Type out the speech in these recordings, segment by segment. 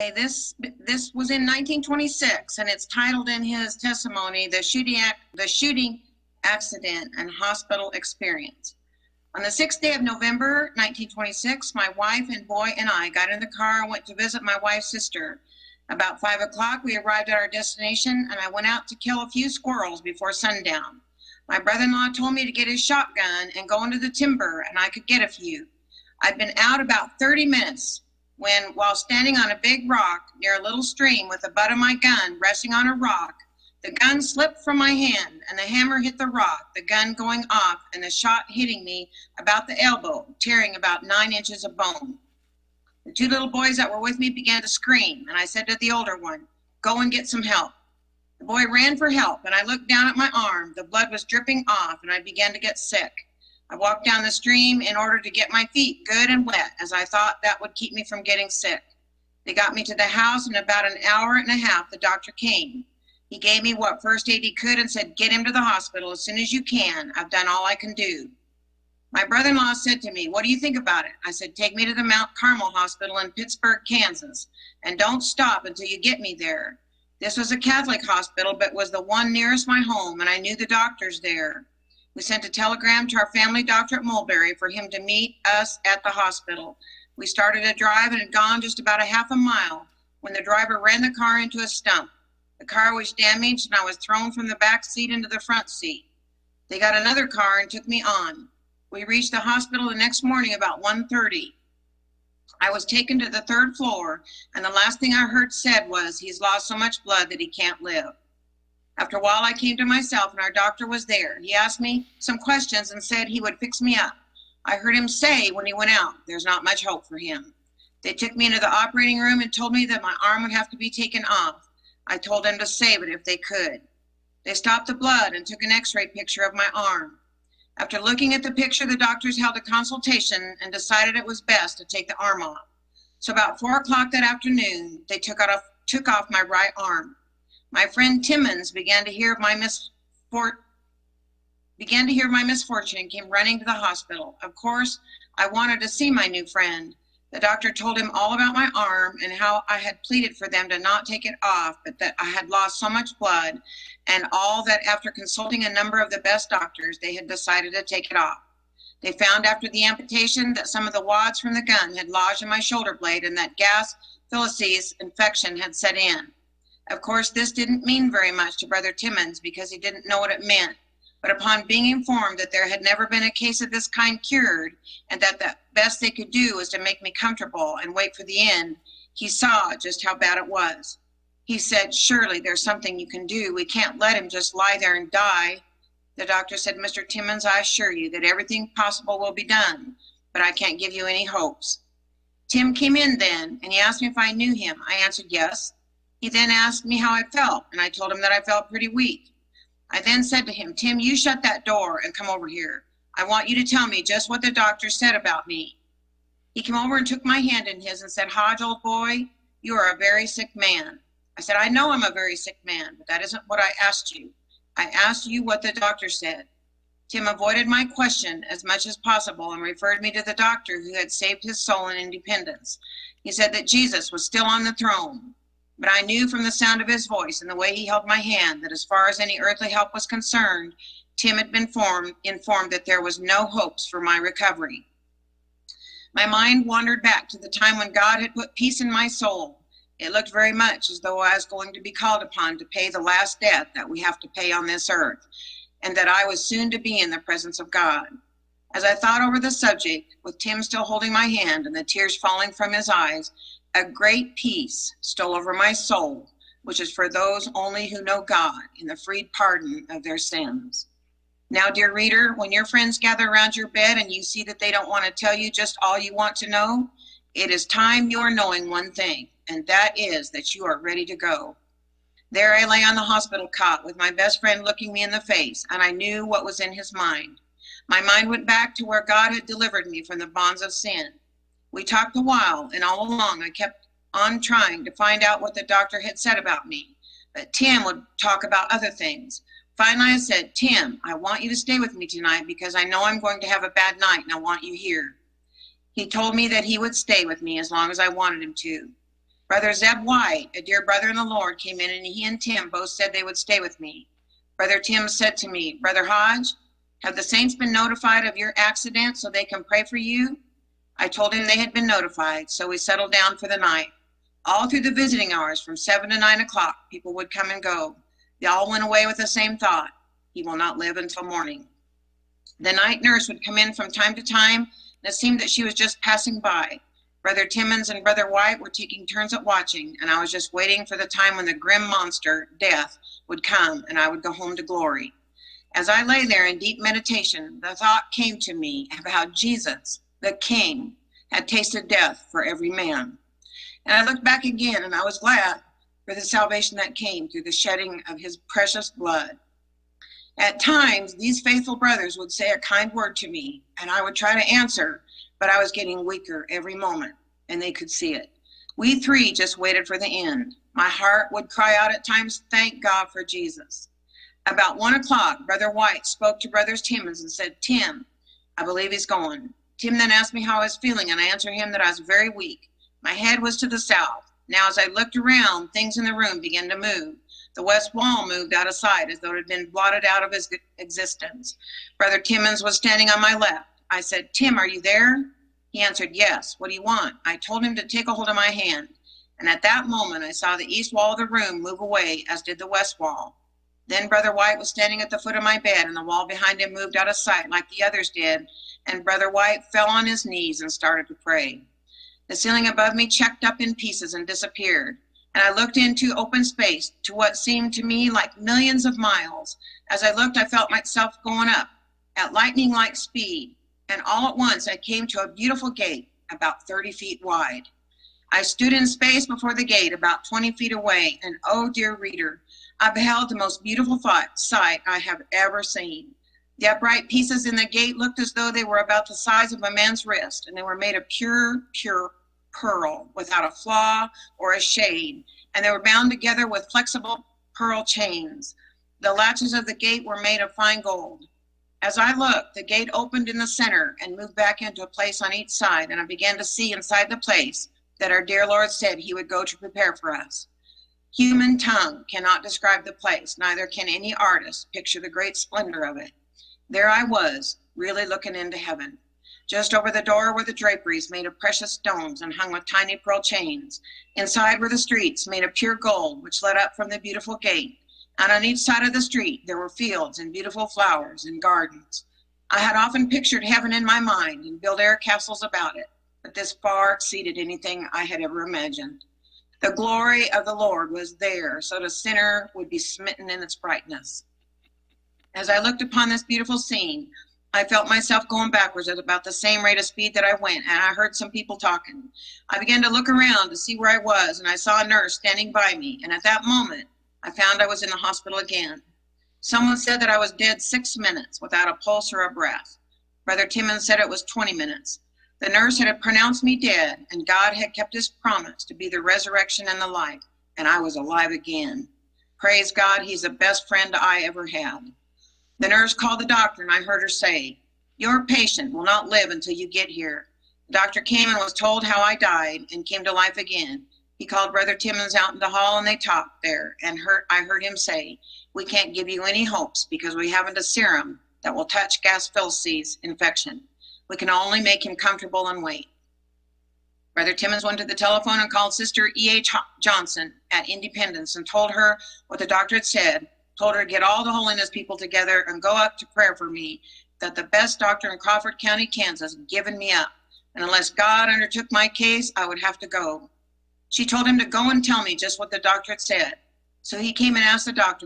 This was in 1926, and it's titled in his testimony, The Shooting Accident and Hospital Experience. On the 6th day of November, 1926, my wife and boy and I got in the car and went to visit my wife's sister. About 5 o'clock, we arrived at our destination, and I went out to kill a few squirrels before sundown. My brother-in-law told me to get his shotgun and go into the timber, and I could get a few. I'd been out about 30 minutes when, while standing on a big rock near a little stream with the butt of my gun resting on a rock, the gun slipped from my hand and the hammer hit the rock, the gun going off and the shot hitting me about the elbow, tearing about 9 inches of bone. The 2 little boys that were with me began to scream, and I said to the older one, "Go and get some help." The boy ran for help, and I looked down at my arm. The blood was dripping off, and I began to get sick. I walked down the stream in order to get my feet good and wet, as I thought that would keep me from getting sick. They got me to the house, and in about an hour and a half, the doctor came. He gave me what first aid he could and said, "Get him to the hospital as soon as you can. I've done all I can do." My brother-in-law said to me, "What do you think about it?" I said, "Take me to the Mount Carmel Hospital in Pittsburgh, Kansas, and don't stop until you get me there." This was a Catholic hospital, but was the one nearest my home, and I knew the doctors there. We sent a telegram to our family doctor at Mulberry for him to meet us at the hospital. We started a drive and had gone just about a half a mile when the driver ran the car into a stump. The car was damaged, and I was thrown from the back seat into the front seat. They got another car and took me on. We reached the hospital the next morning about 1:30. I was taken to the 3rd floor, and the last thing I heard said was, "He's lost so much blood that he can't live." After a while, I came to myself, and our doctor was there. He asked me some questions and said he would fix me up. I heard him say when he went out, "There's not much hope for him." They took me into the operating room and told me that my arm would have to be taken off. I told them to save it if they could. They stopped the blood and took an x-ray picture of my arm. After looking at the picture, the doctors held a consultation and decided it was best to take the arm off. So about 4 o'clock that afternoon, they took off my right arm. My friend Timmons began to hear of my misfortune and came running to the hospital. Of course, I wanted to see my new friend. The doctor told him all about my arm and how I had pleaded for them to not take it off, but that I had lost so much blood, and all that after consulting a number of the best doctors, they had decided to take it off. They found after the amputation that some of the wads from the gun had lodged in my shoulder blade and that gas phyllis infection had set in. Of course, this didn't mean very much to Brother Timmons because he didn't know what it meant. But upon being informed that there had never been a case of this kind cured and that the best they could do was to make me comfortable and wait for the end, he saw just how bad it was. He said, "Surely there's something you can do. We can't let him just lie there and die." The doctor said, "Mr. Timmons, I assure you that everything possible will be done, but I can't give you any hopes." Tim came in then, and he asked me if I knew him. I answered yes. He then asked me how I felt, and I told him that I felt pretty weak. I then said to him, "Tim, you shut that door and come over here. I want you to tell me just what the doctor said about me." He came over and took my hand in his and said, "Hodge, old boy, you are a very sick man." I said, "I know I'm a very sick man, but that isn't what I asked you. I asked you what the doctor said." Tim avoided my question as much as possible and referred me to the doctor who had saved his soul in independence. He said that Jesus was still on the throne. But I knew from the sound of his voice and the way he held my hand that as far as any earthly help was concerned, Tim had been informed that there was no hopes for my recovery. My mind wandered back to the time when God had put peace in my soul. It looked very much as though I was going to be called upon to pay the last debt that we have to pay on this earth, and that I was soon to be in the presence of God. As I thought over the subject, with Tim still holding my hand and the tears falling from his eyes, a great peace stole over my soul, which is for those only who know God in the free pardon of their sins. Now, dear reader, when your friends gather around your bed and you see that they don't want to tell you just all you want to know, it is time you are knowing one thing, and that is that you are ready to go. There I lay on the hospital cot with my best friend looking me in the face, and I knew what was in his mind. My mind went back to where God had delivered me from the bonds of sin. We talked a while, and all along I kept on trying to find out what the doctor had said about me. But Tim would talk about other things. Finally, I said, "Tim, I want you to stay with me tonight because I know I'm going to have a bad night and I want you here." He told me that he would stay with me as long as I wanted him to. Brother Zeb White, a dear brother in the Lord, came in, and he and Tim both said they would stay with me. Brother Tim said to me, Brother Hodge, have the saints been notified of your accident so they can pray for you? I told him they had been notified, so we settled down for the night. All through the visiting hours, from 7 to 9 o'clock, people would come and go. They all went away with the same thought: he will not live until morning. The night nurse would come in from time to time, and it seemed that she was just passing by. Brother Timmons and Brother White were taking turns at watching, and I was just waiting for the time when the grim monster, death, would come, and I would go home to glory. As I lay there in deep meditation, the thought came to me of how Jesus, the King, had tasted death for every man. And I looked back again, and I was glad for the salvation that came through the shedding of his precious blood. At times, these faithful brothers would say a kind word to me, and I would try to answer, but I was getting weaker every moment, and they could see it. We three just waited for the end. My heart would cry out at times, thank God for Jesus. About 1 o'clock, Brother White spoke to Brothers Timmons and said, Tim, I believe he's gone. Tim then asked me how I was feeling, and I answered him that I was very weak. My head was to the south. Now, as I looked around, things in the room began to move. The west wall moved out of sight as though it had been blotted out of his existence. Brother Timmons was standing on my left. I said, Tim, are you there? He answered, yes. What do you want? I told him to take a hold of my hand. And at that moment, I saw the east wall of the room move away, as did the west wall. Then Brother White was standing at the foot of my bed, and the wall behind him moved out of sight like the others did, and Brother White fell on his knees and started to pray. The ceiling above me checked up in pieces and disappeared, and I looked into open space to what seemed to me like millions of miles. As I looked, I felt myself going up at lightning-like speed, and all at once I came to a beautiful gate about 30 feet wide. I stood in space before the gate about 20 feet away, and oh, dear reader, I beheld the most beautiful sight I have ever seen. The upright pieces in the gate looked as though they were about the size of a man's wrist, and they were made of pure pearl, without a flaw or a shade, and they were bound together with flexible pearl chains. The latches of the gate were made of fine gold. As I looked, the gate opened in the center and moved back into a place on each side, and I began to see inside the place that our dear Lord said he would go to prepare for us. Human tongue cannot describe the place, neither can any artist picture the great splendor of it. There I was, really looking into heaven. Just over the door were the draperies made of precious stones and hung with tiny pearl chains. Inside were the streets made of pure gold, which led up from the beautiful gate. And on each side of the street there were fields and beautiful flowers and gardens. I had often pictured heaven in my mind and built air castles about it, but this far exceeded anything I had ever imagined. The glory of the Lord was there, so the sinner would be smitten in its brightness. As I looked upon this beautiful scene, I felt myself going backwards at about the same rate of speed that I went, and I heard some people talking. I began to look around to see where I was, and I saw a nurse standing by me, and at that moment, I found I was in the hospital again. Someone said that I was dead 6 minutes without a pulse or a breath. Brother Timmons said it was 20 minutes. The nurse had pronounced me dead, and God had kept his promise to be the resurrection and the life, and I was alive again. Praise God, he's the best friend I ever had. The nurse called the doctor, and I heard her say, your patient will not live until you get here. The doctor came and was told how I died and came to life again. He called Brother Timmons out in the hall, and they talked there, and I heard him say, we can't give you any hopes because we haven't a serum that will touch Gas-Phyllis infection. We can only make him comfortable and wait. Brother Timmons went to the telephone and called Sister E.H. Johnson at Independence and told her what the doctor had said, told her to get all the holiness people together and go up to prayer for me, that the best doctor in Crawford County, Kansas, had given me up, and unless God undertook my case, I would have to go. She told him to go and tell me just what the doctor had said. So he came and asked the doctor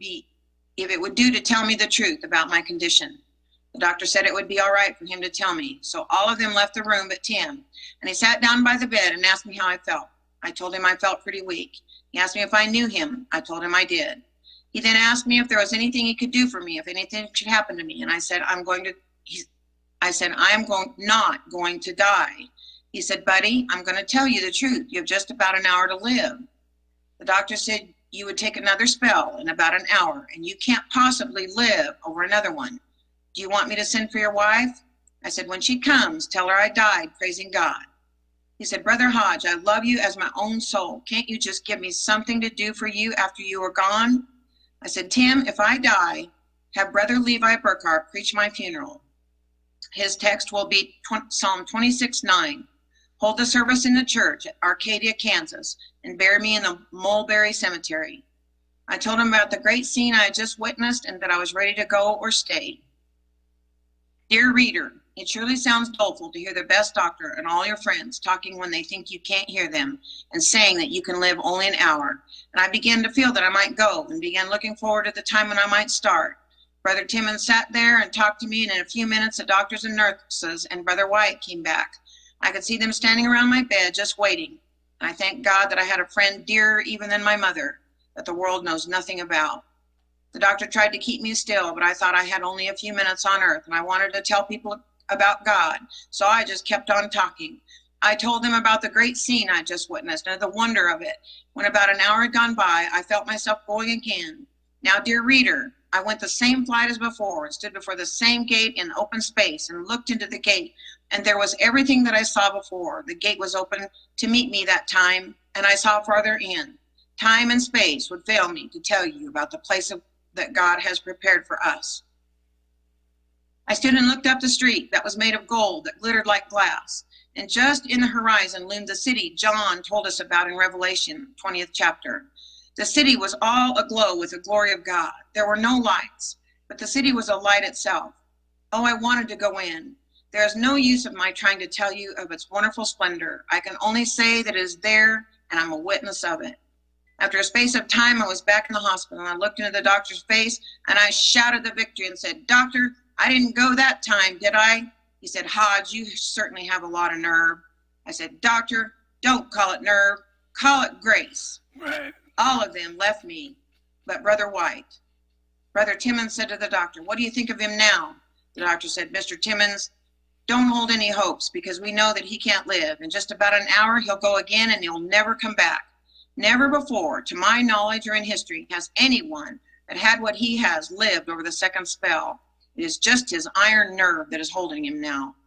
if it would do to tell me the truth about my condition. The doctor said it would be all right for him to tell me. So all of them left the room but Tim, and he sat down by the bed and asked me how I felt. I told him I felt pretty weak. He asked me if I knew him. I told him I did. He then asked me if there was anything he could do for me, if anything should happen to me, and I said, I'm not going to die. He said, buddy, I'm going to tell you the truth. You have just about an hour to live. The doctor said you would take another spell in about an hour, and you can't possibly live over another one. Do you want me to send for your wife? I said, when she comes, tell her I died praising God. He said, Brother Hodge, I love you as my own soul. Can't you just give me something to do for you after you are gone? I said, Tim, if I die, have Brother Levi Burkhart preach my funeral. His text will be Psalm 26:9. Hold the service in the church at Arcadia, Kansas, and bury me in the Mulberry Cemetery. I told him about the great scene I had just witnessed and that I was ready to go or stay. Dear reader, it surely sounds doleful to hear the best doctor and all your friends talking when they think you can't hear them and saying that you can live only an hour. And I began to feel that I might go and began looking forward to the time when I might start. Brother Timmons sat there and talked to me, and in a few minutes the doctors and nurses and Brother White came back. I could see them standing around my bed just waiting. And I thank God that I had a friend dearer even than my mother that the world knows nothing about. The doctor tried to keep me still, but I thought I had only a few minutes on earth, and I wanted to tell people about God, so I just kept on talking. I told them about the great scene I just witnessed and the wonder of it. When about an hour had gone by, I felt myself going again. Now, dear reader, I went the same flight as before and stood before the same gate in open space and looked into the gate, and there was everything that I saw before. The gate was open to meet me that time, and I saw farther in. Time and space would fail me to tell you about the place that God has prepared for us. I stood and looked up the street that was made of gold that glittered like glass, and just in the horizon loomed the city John told us about in Revelation 20th chapter. The city was all aglow with the glory of God. There were no lights, but the city was a light itself. Oh, I wanted to go in. There is no use of my trying to tell you of its wonderful splendor. I can only say that it is there, and I'm a witness of it. After a space of time, I was back in the hospital, and I looked into the doctor's face, and I shouted the victory and said, Doctor, I didn't go that time, did I? He said, Hodge, you certainly have a lot of nerve. I said, Doctor, don't call it nerve. Call it grace. Right. All of them left me, but Brother White. Brother Timmons said to the doctor, what do you think of him now? The doctor said, Mr. Timmons, don't hold any hopes because we know that he can't live. In just about an hour, he'll go again and he'll never come back. Never before, to my knowledge or in history, has anyone that had what he has lived over the second spell. It is just his iron nerve that is holding him now.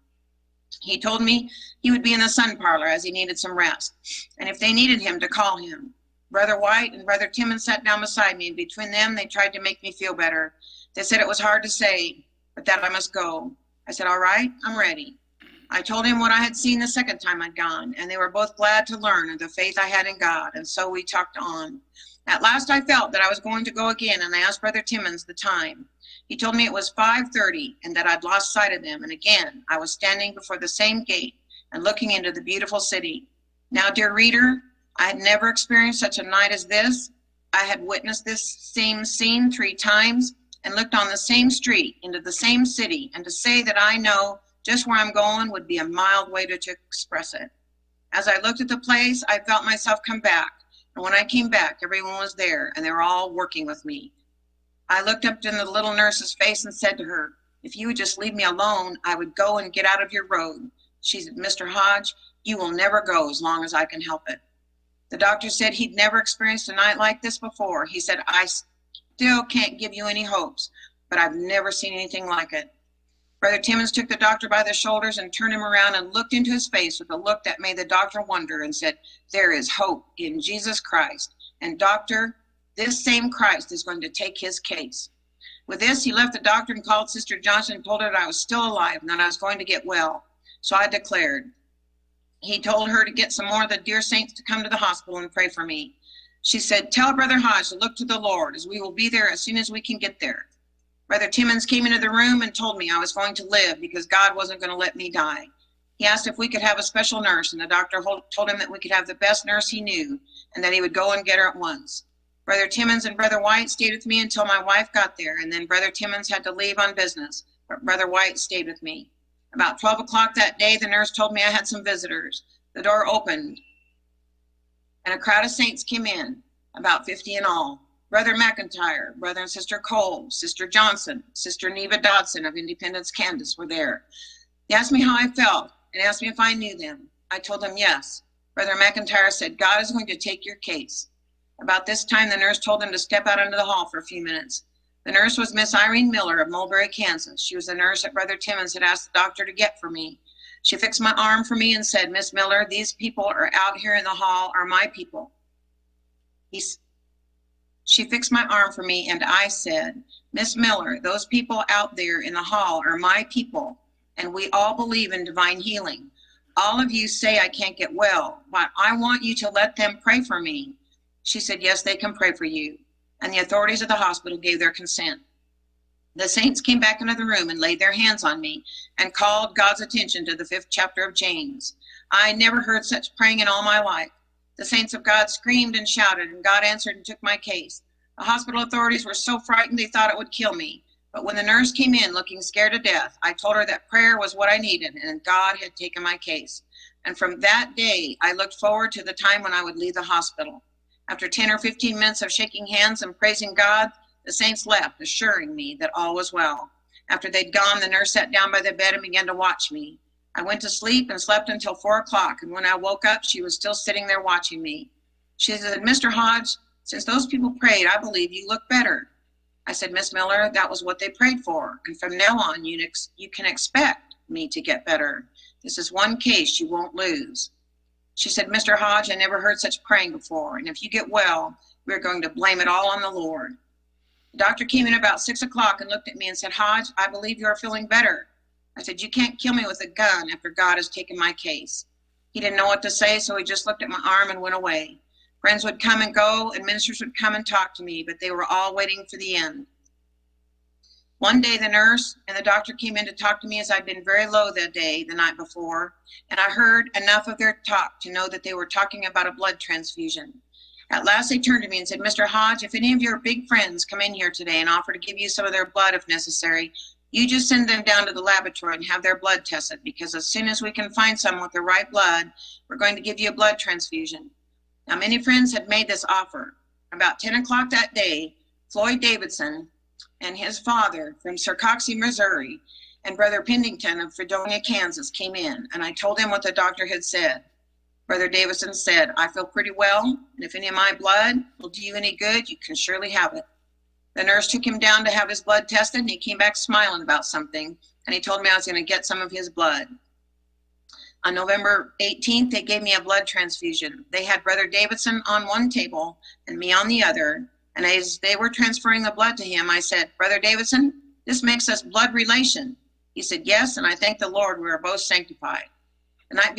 He told me he would be in the sun parlor as he needed some rest, and if they needed him, to call him. Brother White and Brother Timmons sat down beside me, and between them, they tried to make me feel better. They said it was hard to say, but that I must go. I said, all right, I'm ready. I told him what I had seen the second time I'd gone, and they were both glad to learn of the faith I had in God, and so we talked on. At last I felt that I was going to go again, and I asked Brother Timmons the time. He told me it was 5:30 and that I'd lost sight of them, and again I was standing before the same gate and looking into the beautiful city. Now, dear reader, I had never experienced such a night as this. I had witnessed this same scene 3 times and looked on the same street into the same city, and to say that I know just where I'm going would be a mild way to express it. As I looked at the place, I felt myself come back, and when I came back, everyone was there, and they were all working with me. I looked up in the little nurse's face and said to her, if you would just leave me alone, I would go and get out of your road. She said, Mr. Hodge, you will never go as long as I can help it. The doctor said he'd never experienced a night like this before. He said, I still can't give you any hopes, but I've never seen anything like it. Brother Timmons took the doctor by the shoulders and turned him around and looked into his face with a look that made the doctor wonder and said, there is hope in Jesus Christ. And doctor, this same Christ is going to take his case. With this, he left the doctor and called Sister Johnson and told her that I was still alive and that I was going to get well. So I declared. He told her to get some more of the dear saints to come to the hospital and pray for me. She said, tell Brother Hodge to look to the Lord, as we will be there as soon as we can get there. Brother Timmons came into the room and told me I was going to live because God wasn't going to let me die. He asked if we could have a special nurse, and the doctor told him that we could have the best nurse he knew and that he would go and get her at once. Brother Timmons and Brother White stayed with me until my wife got there, and then Brother Timmons had to leave on business, but Brother White stayed with me. About 12 o'clock that day, the nurse told me I had some visitors. The door opened, and a crowd of saints came in, about 50 in all. Brother McIntyre, Brother and Sister Cole, Sister Johnson, Sister Neva Dodson of Independence, Kansas were there. They asked me how I felt and asked me if I knew them. I told them yes. Brother McIntyre said, God is going to take your case. About this time, the nurse told them to step out into the hall for a few minutes. The nurse was Miss Irene Miller of Mulberry, Kansas. She was the nurse that Brother Timmons had asked the doctor to get for me. She fixed my arm for me and said, Miss Miller, these people are out here in the hall are my people. She fixed my arm for me and I said, Miss Miller, those people out there in the hall are my people, and we all believe in divine healing. All of you say I can't get well, but I want you to let them pray for me. She said, yes, they can pray for you. And the authorities of the hospital gave their consent. The saints came back into the room and laid their hands on me and called God's attention to the 5th chapter of James. I never heard such praying in all my life. The saints of God screamed and shouted, and God answered and took my case. The hospital authorities were so frightened they thought it would kill me. But when the nurse came in looking scared to death, I told her that prayer was what I needed and God had taken my case. And from that day, I looked forward to the time when I would leave the hospital. After 10 or 15 minutes of shaking hands and praising God, the saints left, assuring me that all was well. After they'd gone, the nurse sat down by the bed and began to watch me. I went to sleep and slept until 4 o'clock, and when I woke up, she was still sitting there watching me. She said, Mr. Hodge, since those people prayed, I believe you look better. I said, Miss Miller, that was what they prayed for, and from now on, you can expect me to get better. This is one case you won't lose. She said, Mr. Hodge, I never heard such praying before, and if you get well, we're going to blame it all on the Lord. The doctor came in about 6 o'clock and looked at me and said, Hodge, I believe you are feeling better. I said, you can't kill me with a gun after God has taken my case. He didn't know what to say, so he just looked at my arm and went away. Friends would come and go, and ministers would come and talk to me, but they were all waiting for the end. One day, the nurse and the doctor came in to talk to me as I'd been very low that day, the night before, and I heard enough of their talk to know that they were talking about a blood transfusion. At last, they turned to me and said, Mr. Hodge, if any of your big friends come in here today and offer to give you some of their blood if necessary, you just send them down to the laboratory and have their blood tested, because as soon as we can find someone with the right blood, we're going to give you a blood transfusion. Now, many friends had made this offer. About 10 o'clock that day, Floyd Davidson and his father from Sarcoxie, Missouri, and Brother Pennington of Fredonia, Kansas, came in, and I told them what the doctor had said. Brother Davidson said, I feel pretty well, and if any of my blood will do you any good, you can surely have it. The nurse took him down to have his blood tested, and he came back smiling about something, and he told me I was going to get some of his blood. On November 18th, they gave me a blood transfusion. They had Brother Davidson on one table and me on the other, and as they were transferring the blood to him, I said, Brother Davidson, this makes us blood relation. He said, yes, and I thank the Lord we are both sanctified. The night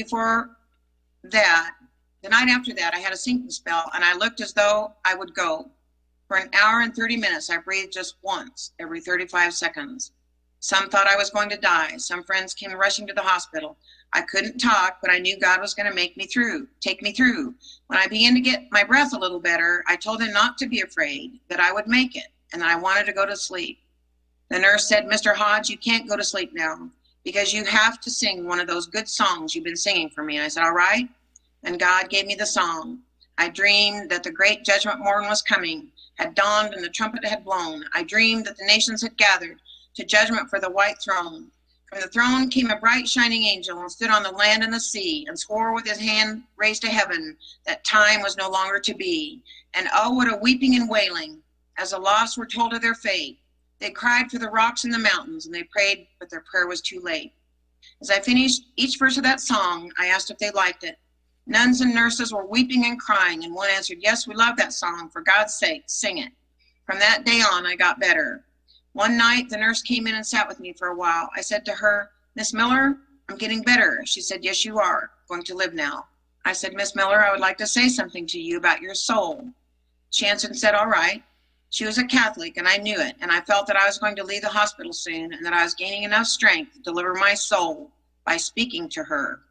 after that, I had a sinking spell, and I looked as though I would go. For an hour and 30 minutes, I breathed just once every 35 seconds. Some thought I was going to die. Some friends came rushing to the hospital. I couldn't talk, but I knew God was going to take me through. When I began to get my breath a little better, I told him not to be afraid, that I would make it, and that I wanted to go to sleep. The nurse said, Mr. Hodge, you can't go to sleep now, because you have to sing one of those good songs you've been singing for me. And I said, all right. And God gave me the song. I dreamed that the great judgment morn was coming, had dawned, and the trumpet had blown. I dreamed that the nations had gathered to judgment for the white throne. From the throne came a bright shining angel and stood on the land and the sea and swore with his hand raised to heaven that time was no longer to be. And oh, what a weeping and wailing as the lost were told of their fate. They cried for the rocks and the mountains, and they prayed, but their prayer was too late. As I finished each verse of that song, I asked if they liked it. Nuns and nurses were weeping and crying, and one answered, yes, we love that song. For God's sake, sing it. From that day on, I got better. One night, the nurse came in and sat with me for a while. I said to her, Miss Miller, I'm getting better. She said, yes, you are going to live now. I said, Miss Miller, I would like to say something to you about your soul. She answered and said, all right. She was a Catholic, and I knew it, and I felt that I was going to leave the hospital soon and that I was gaining enough strength to deliver my soul by speaking to her.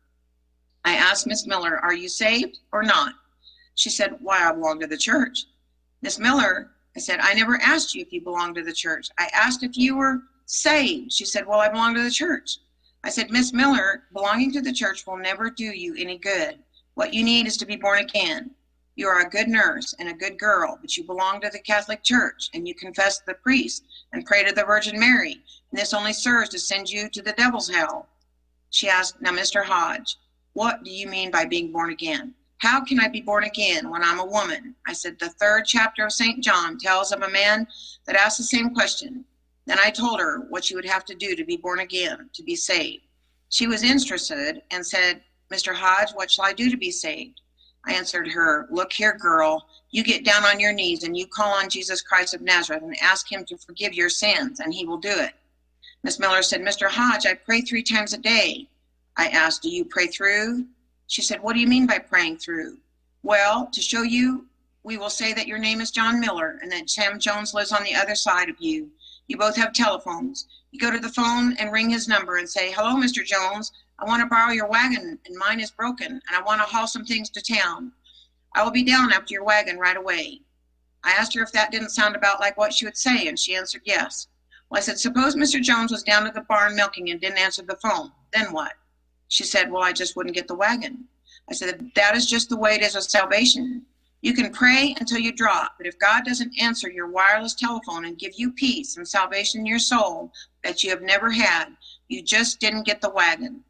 I asked Miss Miller, are you saved or not? She said, why, I belong to the church. Miss Miller, I said, I never asked you if you belong to the church. I asked if you were saved. She said, well, I belong to the church. I said, Miss Miller, belonging to the church will never do you any good. What you need is to be born again. You are a good nurse and a good girl, but you belong to the Catholic Church, and you confess to the priest and pray to the Virgin Mary, and this only serves to send you to the devil's hell. She asked, now, Mr. Hodge, what do you mean by being born again? How can I be born again when I'm a woman? I said, the 3rd chapter of St. John tells of a man that asked the same question. Then I told her what she would have to do to be born again, to be saved. She was interested and said, "Mr. Hodge, what shall I do to be saved?" I answered her, "Look here, girl, you get down on your knees and you call on Jesus Christ of Nazareth and ask him to forgive your sins, and he will do it." Miss Miller said, "Mr. Hodge, I pray 3 times a day." I asked, "Do you pray through?" She said, "What do you mean by praying through?" "Well, to show you, we will say that your name is John Miller and that Sam Jones lives on the other side of you. You both have telephones. You go to the phone and ring his number and say, 'Hello, Mr. Jones. I want to borrow your wagon and mine is broken and I want to haul some things to town. I will be down after your wagon right away.'" I asked her if that didn't sound about like what she would say, and she answered yes. Well, I said, "Suppose Mr. Jones was down at the barn milking and didn't answer the phone. Then what?" She said, "Well, I just wouldn't get the wagon." I said, "That is just the way it is with salvation. You can pray until you drop, but if God doesn't answer your wireless telephone and give you peace and salvation in your soul that you have never had, you just didn't get the wagon."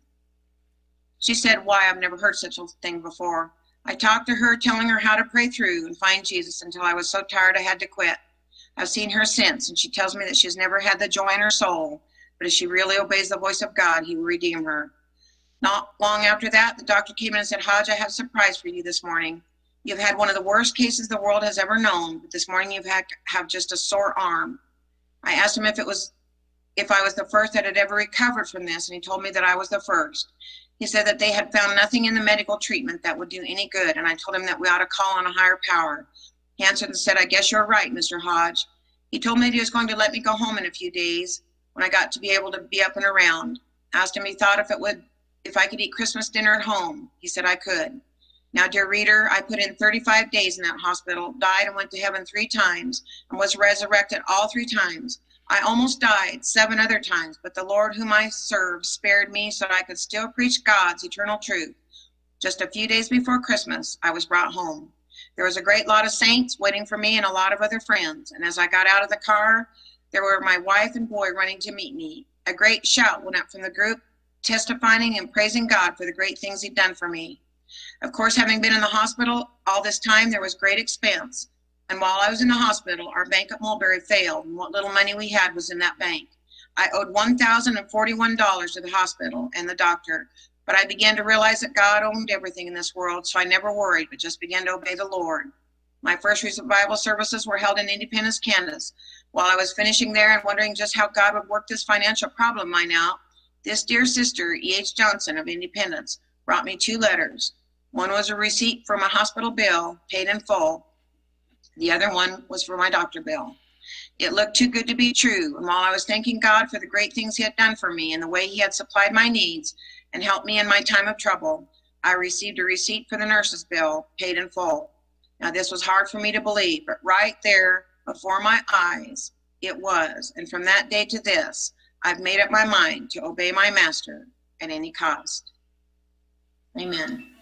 She said, "Why, I've never heard such a thing before." I talked to her, telling her how to pray through and find Jesus until I was so tired I had to quit. I've seen her since, and she tells me that she's never had the joy in her soul, but if she really obeys the voice of God, he will redeem her. Not long after that, the doctor came in and said, "Hodge, I have a surprise for you this morning. You've had one of the worst cases the world has ever known, but this morning you've have just a sore arm." I asked him if I was the first that had ever recovered from this, and he told me that I was the first. He said that they had found nothing in the medical treatment that would do any good, and I told him that we ought to call on a higher power. He answered and said, "I guess you're right, Mr. Hodge." He told me that he was going to let me go home in a few days when I got to be able to be up and around. I asked him if he thought if I could eat Christmas dinner at home. He said I could. Now, dear reader, I put in 35 days in that hospital, died and went to heaven 3 times, and was resurrected all 3 times. I almost died 7 other times, but the Lord whom I serve spared me so that I could still preach God's eternal truth. Just a few days before Christmas, I was brought home. There was a great lot of saints waiting for me and a lot of other friends, and as I got out of the car, there were my wife and boy running to meet me. A great shout went up from the group, testifying and praising God for the great things he'd done for me. Of course, having been in the hospital all this time, there was great expense. And while I was in the hospital, our bank at Mulberry failed, and what little money we had was in that bank. I owed $1,041 to the hospital and the doctor, but I began to realize that God owned everything in this world, so I never worried, but just began to obey the Lord. My first revival services were held in Independence, Kansas. While I was finishing there and wondering just how God would work this financial problem of mine out, this dear sister, E.H. Johnson of Independence, brought me 2 letters. One was a receipt for my hospital bill, paid in full. The other one was for my doctor bill. It looked too good to be true, and while I was thanking God for the great things he had done for me and the way he had supplied my needs and helped me in my time of trouble, I received a receipt for the nurse's bill, paid in full. Now, this was hard for me to believe, but right there before my eyes, it was. And from that day to this, I've made up my mind to obey my master at any cost. Amen.